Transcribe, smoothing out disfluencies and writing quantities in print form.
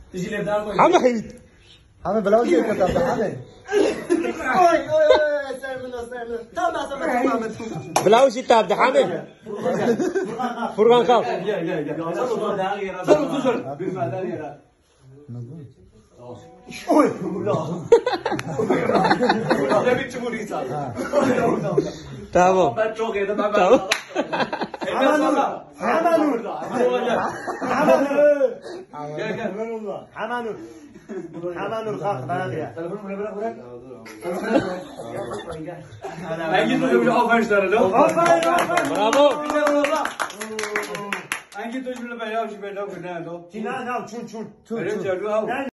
همه حید همه بلاوزی کتاب همه اوی بلاوزی تاب ده همه فرقان خال tamam tamam Hamanur kalk bana diye. Hangi çocuğu alkışlar lan? bravo Hangi çocuğu ben yapışım ben ne yapayım? Çinan al çun çun. Benim çocuğu al.